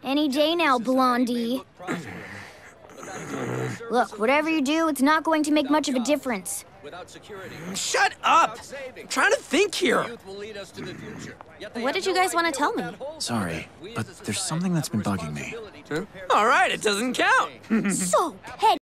Any day now, Blondie. Look, whatever you do, it's not going to make much of a difference. Shut up! I'm trying to think here. What did you guys want to tell me? Sorry, but there's something that's been bugging me. Huh? All right, it doesn't count. So, head